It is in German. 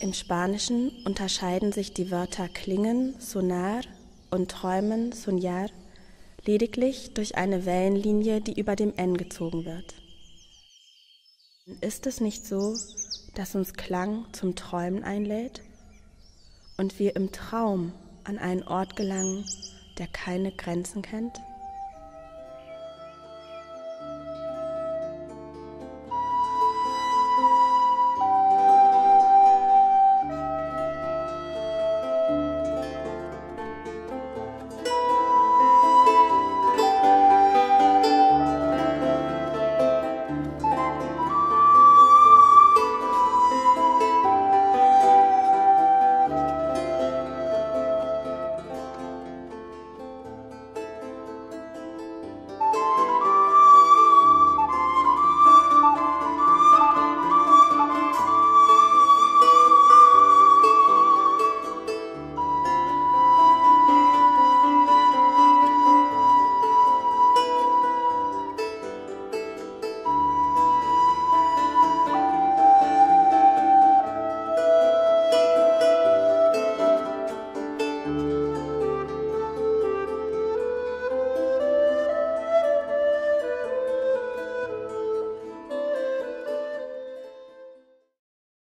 Im Spanischen unterscheiden sich die Wörter klingen, sonar und träumen, soñar, lediglich durch eine Wellenlinie, die über dem N gezogen wird. Ist es nicht so, dass uns Klang zum Träumen einlädt und wir im Traum an einen Ort gelangen, der keine Grenzen kennt?